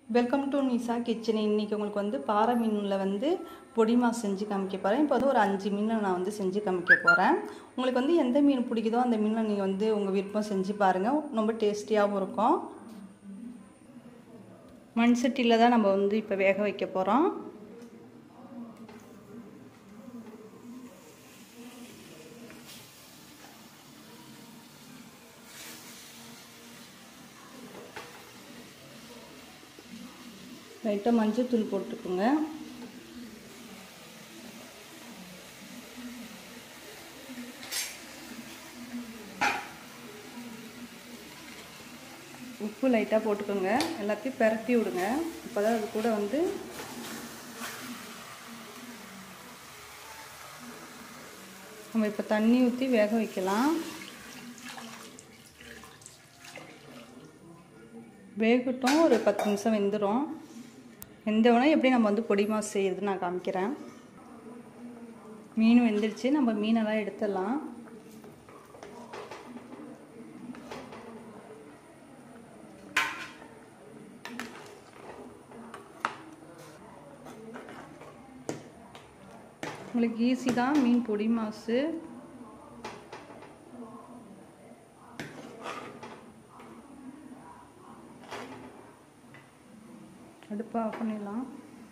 Welcome to Nisha kitchen. இன்றைக்கி உங்களுக்கு வந்து பாறை மீனில் வந்து பொடி மாஸ் செஞ்சு காமிக்க போகிறேன். இப்போ வந்து ஒரு 5 மீனை நான் வந்து செஞ்சு காமிக்க போகிறேன். உங்களுக்கு வந்து எந்த மீன் பிடிக்குதோ அந்த மீனை நீங்கள் வந்து உங்கள் விருப்பம் செஞ்சு பாருங்கள். ரொம்ப டேஸ்டியாகவும் இருக்கும். மண் சட்டியில் தான் நம்ம வந்து இப்போ வேக வைக்க போகிறோம். லைட்டாக மஞ்சள் தூள் போட்டுக்கோங்க. உப்பு லைட்டாக போட்டுக்கோங்க. எல்லாத்தையும் பெரட்டி விடுங்க. அப்போ தான் அது கூட வந்து நம்ம இப்போ தண்ணி ஊற்றி வேக வைக்கலாம். வேகட்டும், ஒரு 10 நிமிஷம் வெந்துடும். வெந்தவொடனே எப்படி நம்ம வந்து பொடி மாஸ் செய்யறதுன்னு நான் காமிக்கிறேன். மீன் வெந்துடுச்சு. நம்ம மீனெல்லாம் எடுத்துடலாம். உங்களுக்கு ஈஸி தான் மீன் பொடி மாசு. அடுப்பை ஆஃப் பண்ணிடலாம்.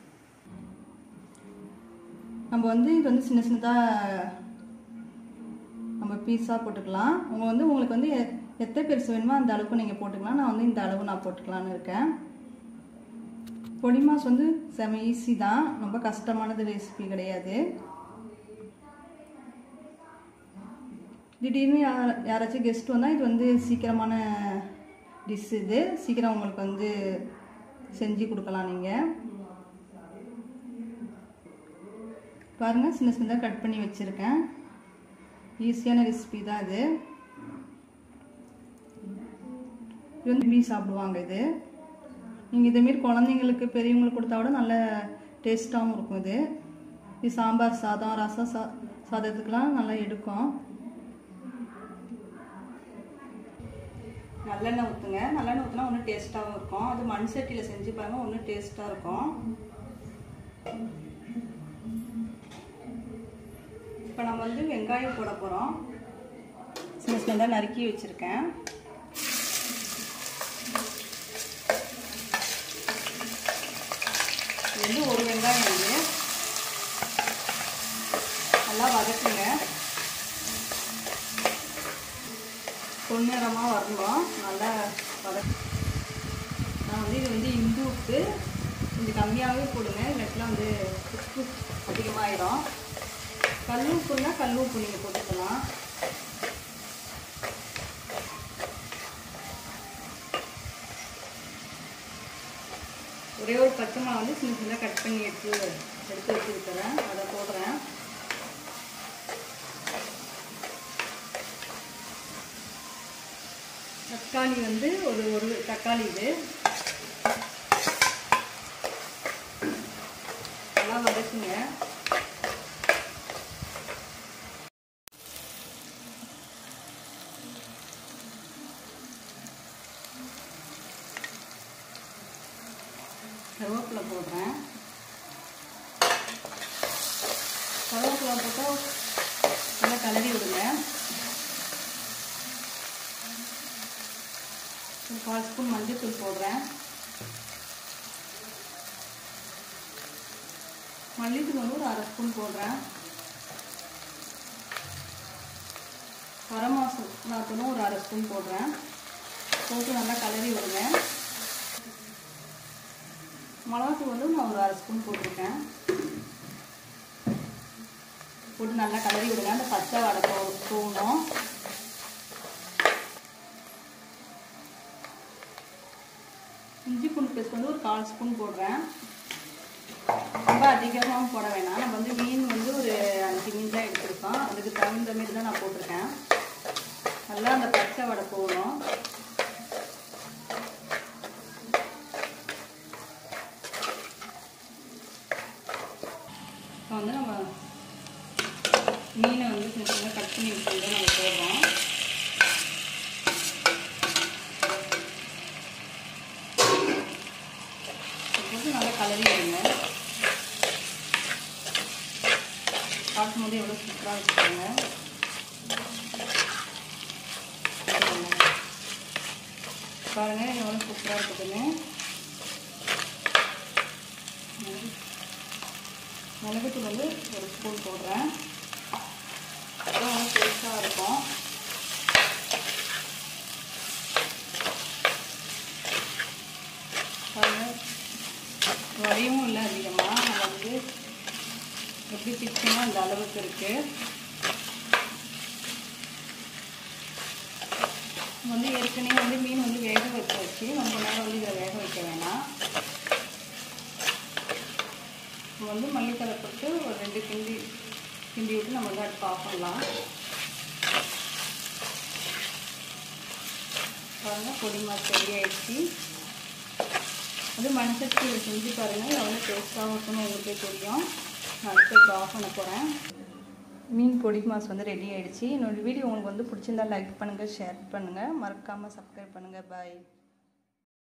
நம்ம வந்து இது வந்து சின்ன சின்னதாக நம்ம பீஸாக போட்டுக்கலாம். உங்களுக்கு வந்து எத்தனை பெருசு வேணுமோ அந்த அளவுக்கு நீங்கள் போட்டுக்கலாம். நான் வந்து இந்த அளவு நான் போட்டுக்கலான்னு இருக்கேன். பொடி மாஸ் வந்து செம ஈஸி தான். ரொம்ப கஷ்டமானது ரெசிபி கிடையாது. திடீர்னு யாராச்சும் கெஸ்ட் வந்தால் இது வந்து சீக்கிரமான டிஷ். இது சீக்கிரம் உங்களுக்கு வந்து செஞ்சு கொடுக்கலாம். நீங்கள் பாருங்கள், சின்ன சின்னதாக கட் பண்ணி வச்சுருக்கேன். ஈஸியான ரெசிபி தான் இது. இது வந்து விரும்பி சாப்பிடுவாங்க. இது நீங்கள் இதேமாரி குழந்தைங்களுக்கு பெரியவங்களுக்கு கொடுத்தா கூட நல்ல டேஸ்ட்டாகவும் இருக்கும். இது சாம்பார் சாதம், ரசம் சாதத்துக்கெலாம் நல்லா எடுக்கும். நல்லெண்ணெய் ஊற்றுங்க. நல்லெண்ணெய் ஊற்றினா ஒன்றும் டேஸ்ட்டாகவும் இருக்கும். அது மண் சட்டியில் செஞ்சு பாருங்கள், ஒன்றும் டேஸ்ட்டாக இருக்கும். இப்போ நம்ம வந்து வெங்காயம் போட போகிறோம். சின்ன சின்னதாக நறுக்கி வச்சுருக்கேன். இது வந்து ஒரு வெங்காயம் வந்து நல்லா வதக்குங்க. பொன்னிறமாக வரணும். நல்லா நான் வந்து இது வந்து இந்து உப்பு கொஞ்சம் கம்மியாகவே போடுங்க. இல்லாட்டிலாம் வந்து உப்பு அதிகமாகிடும். கல் உப்புன்னா கல் உப்பு நீங்கள் போட்டுக்கலாம். ஒரே ஒரு பச்சை மிளகா வந்து சின்ன சின்னதாக கட் பண்ணி எடுத்து வச்சுருக்கிறேன். அதை போடுறேன். தக்காளி வந்து ஒரு தக்காளி இது நல்லா வதக்குங்க. கருவேப்பிலை போடுறேன். கருவேப்பிலை போட்டால் நல்லா கலரி விடுங்க. 1/4 ஸ்பூன் மஞ்சள் தூள் போடுறேன். மல்லித்தூள் வந்து ஒரு 1/2 ஸ்பூன் போடுறேன். கரம் மசாலாத்தூளும் ஒரு 1/2 ஸ்பூன் போடுறேன். போட்டு நல்லா கலரி விடுங்க. மிளகாத்தூள் வந்து நான் ஒரு 1/2 ஸ்பூன் போட்டிருக்கேன். போட்டு நல்லா கலரி விடுங்க. அந்த பச்சை வடை போகணும். இஞ்சி பூண்டு பேஸ்ட் வந்து ஒரு 1/4 ஸ்பூன் போடுறேன். ரொம்ப அதிகமாக போட வேணாம். நம்ம வந்து மீன் வந்து ஒரு 5 மீன் தான் எடுத்துருக்கோம். அதுக்கு தகுந்த மாரி தான் நான் போட்டிருக்கேன். நல்லா அந்த பச்சை வடை போகணும். இப்போ வந்து நம்ம மீனை வந்து சின்ன சின்ன கட் பண்ணி வச்சுட்டு நம்ம போடுறோம். கலரி விடுங்க. பார்க்கும்போது எவ்வளோ சூப்பராக வச்சுக்கோங்க. பாருங்கள் எவ்வளோ சூப்பராக இருக்குதுன்னு. மிளகுத்தூள் வந்து ஒரு ஸ்பூன் போடுறேன். அப்புறம் வந்து டேஸ்ட்டாக இருக்கும். பாருங்கள் வரையும் இல்லை அதிகமாக. நம்ம வந்து எப்படி பிடிச்சோமோ அந்த அளவுக்கு இருக்குது. வந்து ஏற்கனவே வந்து மீன் வந்து வேக வச்சு ரொம்ப நேரம் வந்து இதில் வேக வைக்க வேணாம். நம்ம வந்து மல்லித்தலை போட்டு ஒரு 2 கிண்டி விட்டு நம்ம வந்து அடுப்பு ஆஃப் பண்ணலாம். பாருங்கள் பொடி மாஸ் ரெடி ஆகிடுச்சு. அது மண்சட்டியில் செஞ்சு பாருங்கள் எவ்வளோ டேஸ்ட்டாகவும் இருக்குன்னு உங்களுக்கே தெரியும். நான் அடுத்து ஆஃப் பண்ண போகிறேன். மீன் பொடி மாஸ் வந்து ரெடி ஆகிடுச்சு. என்னோடய வீடியோ உங்களுக்கு வந்து பிடிச்சிருந்தா லைக் பண்ணுங்கள், ஷேர் பண்ணுங்கள், மறக்காமல் சப்ஸ்கிரைப் பண்ணுங்கள். பாய்.